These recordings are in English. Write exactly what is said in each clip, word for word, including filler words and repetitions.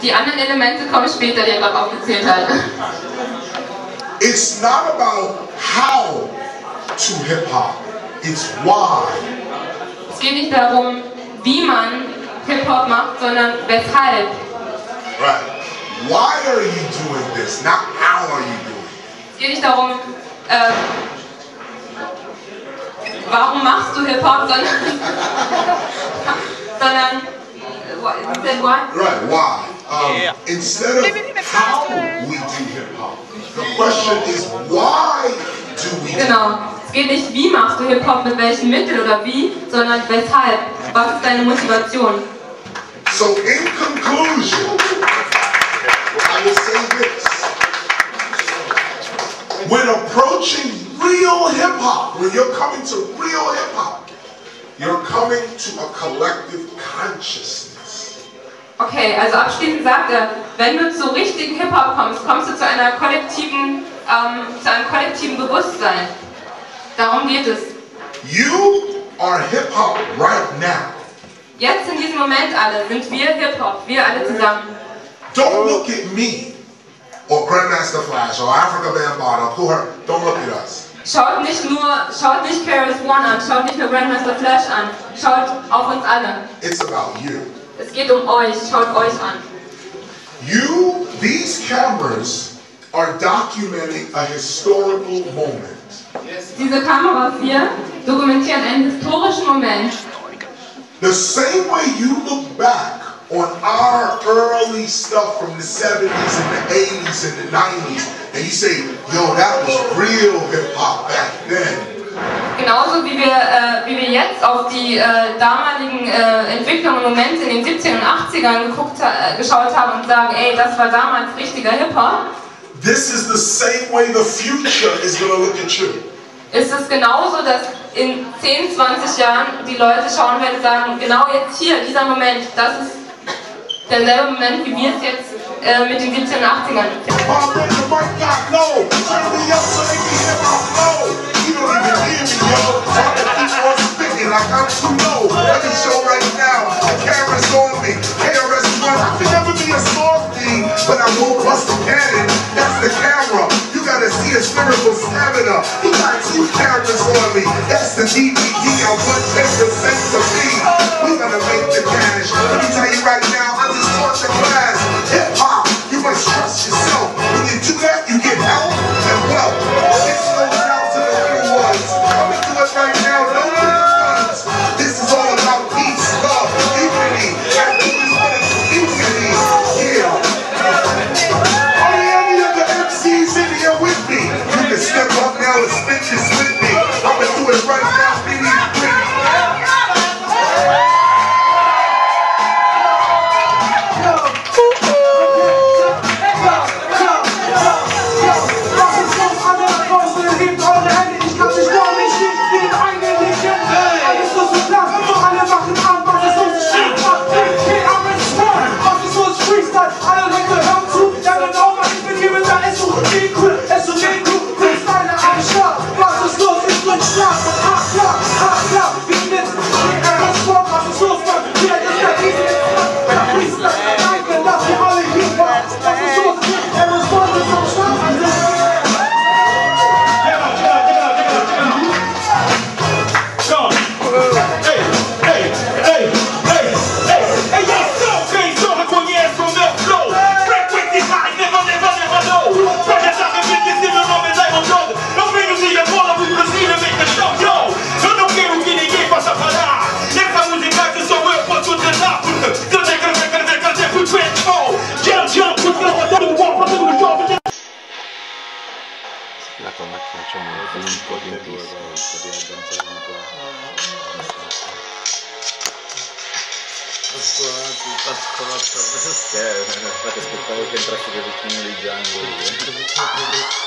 Die anderen Elemente kommen später, die er gerade aufgezählt hat. It's not about how to hip-hop, it's why. Es geht nicht darum, wie man Hip-Hop macht, sondern weshalb. Right. Why are you doing this? Not how are you doing it? Es geht nicht darum, äh, warum machst du Hip-Hop, sondern, sondern then why? Right, why? Um, yeah. Instead of how we do hip-hop, the question is why do we do it? Genau. Es geht nicht, wie machst du Hip-Hop, mit welchen Mitteln oder wie, sondern weshalb. Was ist deine Motivation? So in conclusion, I will say this. When approaching real hip-hop, when you're coming to real hip-hop, you're coming to a collective consciousness. Okay, also abschließend sagt er, wenn du zu richtigen Hip-Hop kommst, kommst du zu einer kollektiven, ähm, zu einem kollektiven Bewusstsein. Darum geht es. You are Hip-Hop right now. Jetzt in diesem Moment alle sind wir Hip-Hop, wir alle zusammen. Don't look at me, or Grandmaster Flash, or Africa Bambaataa, who are, don't look at us. Schaut nicht nur, schaut nicht K R S One an, schaut nicht nur Grandmaster Flash an, schaut auf uns alle. It's about you. Es geht um euch, schaut euch an. You, these cameras are documenting a historical moment. Diese Kameras hier dokumentieren einen historischen Moment. The same way you look back on our early stuff from the seventies and the eighties and the nineties, and you say, yo, that was real hip-hop back then. Genauso wie wir, äh, wie wir jetzt auf die äh, damaligen äh, Entwicklungen und Momente in den siebzigern und achtzigern geguckt, äh, geschaut haben und sagen, ey, das war damals richtiger Hip-Hop. This is the same way the future is going to look at you. Ist es genauso, dass in zehn, zwanzig Jahren die Leute schauen werden und sagen, genau jetzt hier, dieser Moment, das ist derselbe Moment, wie wir es jetzt äh, mit den siebzigern und achtzigern. Like I'm too low, let me show right now, the camera's on me, K R S One, I could never be a softie, but I won't bust a cannon, that's the camera, you gotta see a lyrical stamina, he got two cameras on me, that's the D V D, I want ten percent for me, we gonna make the cash, let me tell you right now, I just taught the class, hip hop, you must trust yourself, when you do that, you get help and wealth, this goes out to the real ones, come into it right now, no this is all about peace, love, unity, and who is with unity, yeah. Are there any other M Cs in here with me? You can step up now and spit this with me. I'ma do it right now, pretty pretty. Infatti aspettavo che entrasse il richiamo di Django.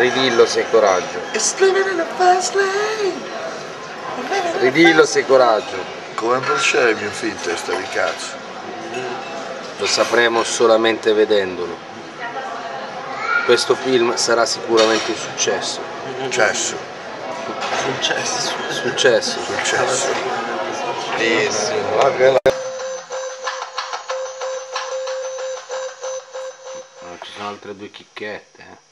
Ridillo se coraggio. It's living in the fast lane. Ridillo se coraggio. Come procede mio figlio, testa di cazzo? Lo sapremo solamente vedendolo. Questo film sarà sicuramente un successo. Successo. Successo. Successo. Successo. Bellissimo. Ci sono altre due chicchette, eh.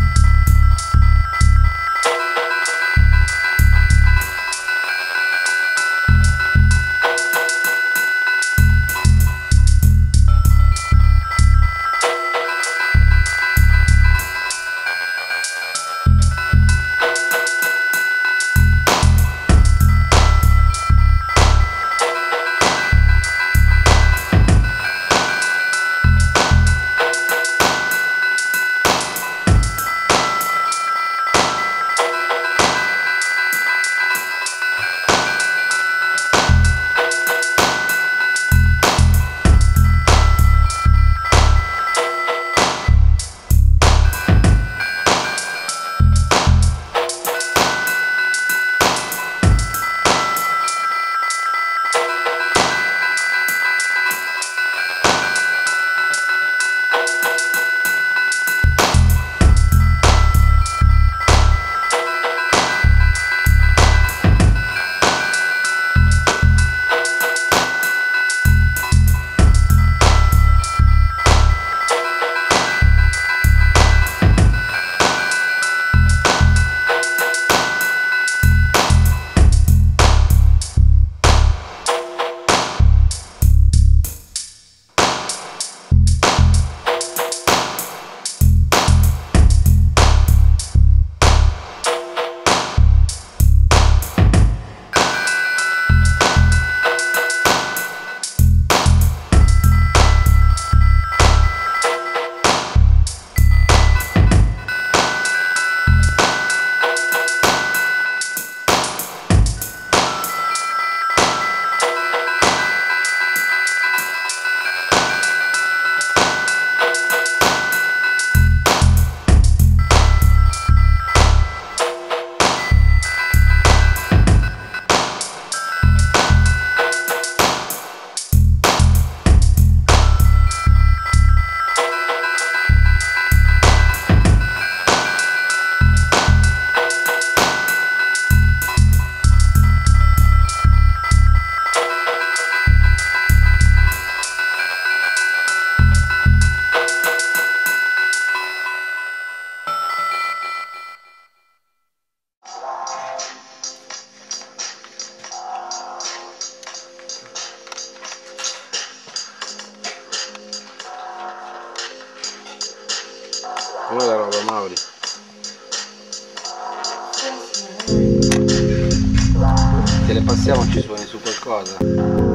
Com'è la roba, Mauri? Te le passiamo, ci suoni su qualcosa?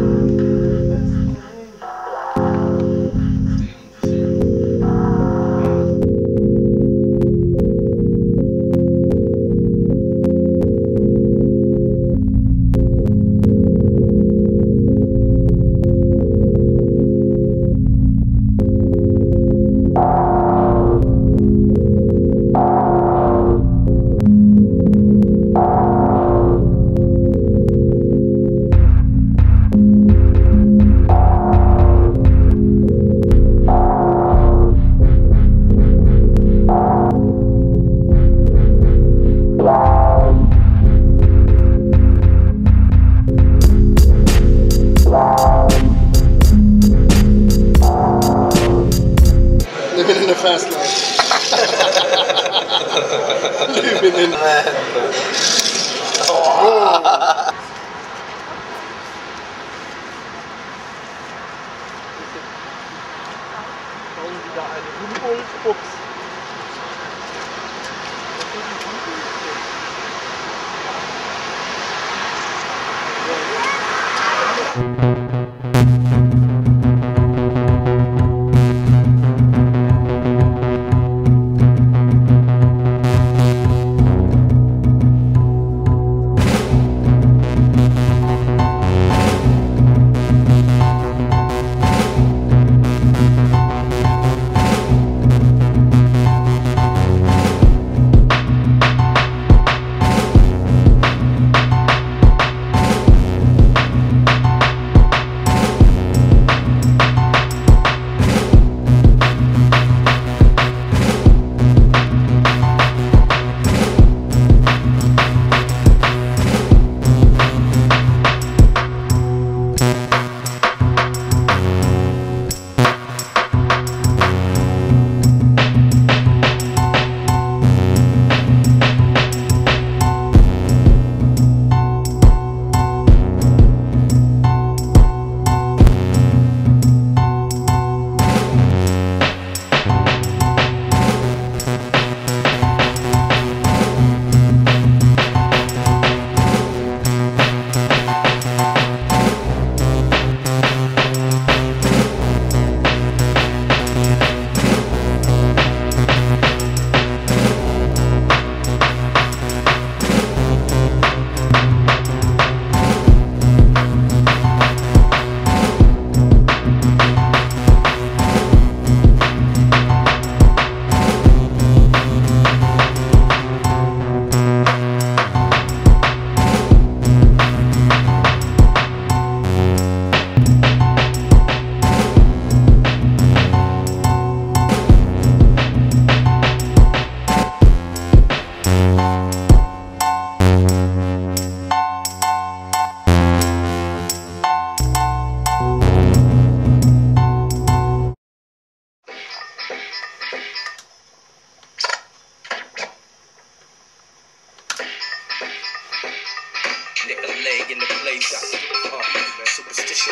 Living in the fast lane. Living in the oh. Bauen Sie da eine Humboldt-Buchs.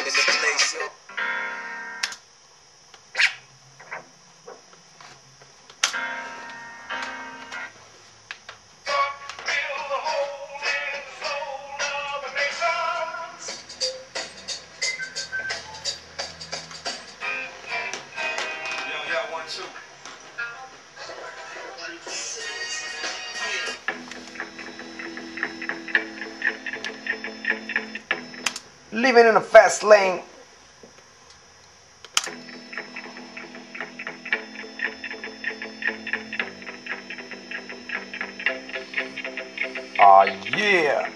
in the place. Living in a fast lane. Ah, yeah.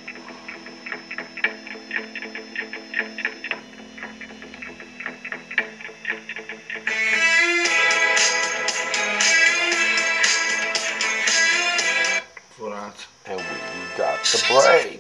And we got the break.